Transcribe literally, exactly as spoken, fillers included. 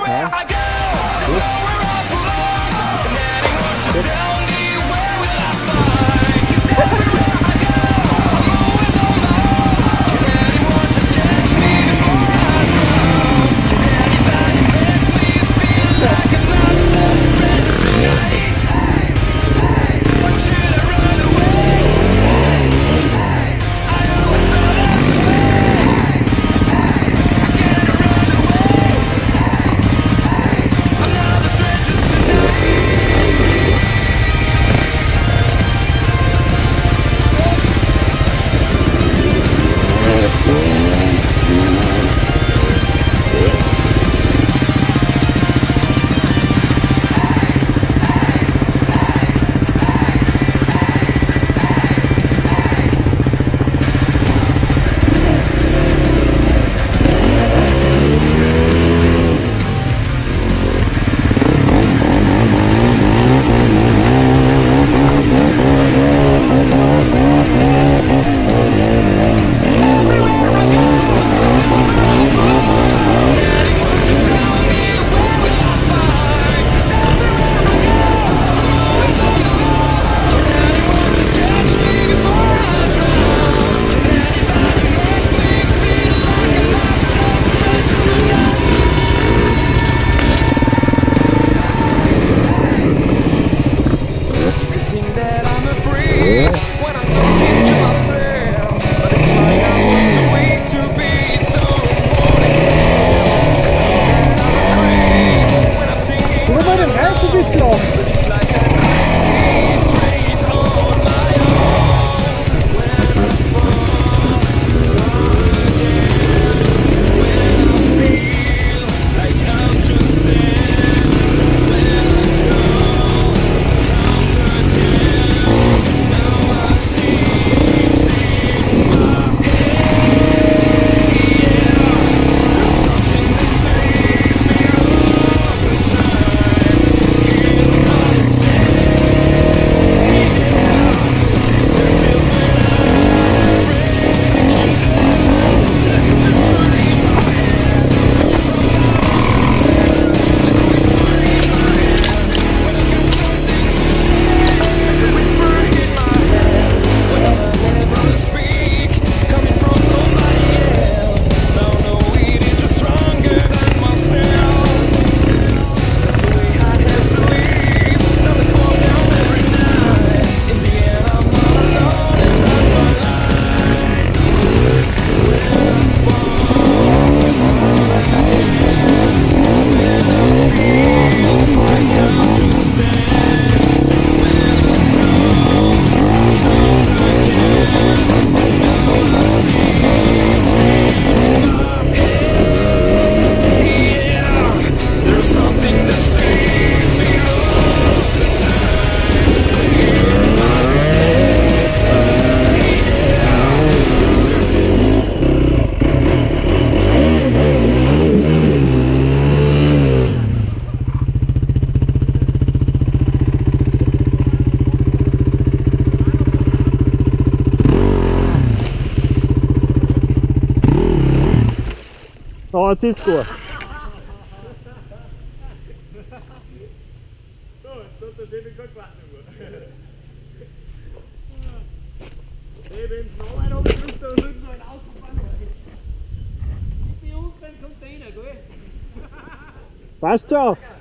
everywhere I go, I know where I belong. And anyone just tell me where will I find? 'Cause everywhere I go, I'm always on my own. Can anyone just catch me before I drown? Can anybody make me feel like I'm not the stranger tonight? Or should I run away? I always thought I sway. I can't run away. I'm not the stranger tonight. When I'm talking to myself, but it's like I was too weak to be someone else. And I'm afraid when I'm singing, but it's like I couldn't see straight on my own. When I fall, start again. When I feel like I'm just dead. When I go, count again. Now I see, see in my head, yeah. There's something that saves me all the time. In my head, yeah. It feels when I'm reaching down, like a whisper in my head. Coming from my heart, like a whisper in my head. When I got something to say, like a whisper in my head. When I'm unable to speak, coming from somebody else. Now I know it is just stronger than myself. That's the way I have to live. Now they fall down every night. In the end, I'm all alone, and that's my life. When I fall, start again. When I feel like I'm just dead. When I go, count again. Now I see, see in my head, yeah. There's something that saves me all the time. In my head, Ja, ett till skår. Passt schon.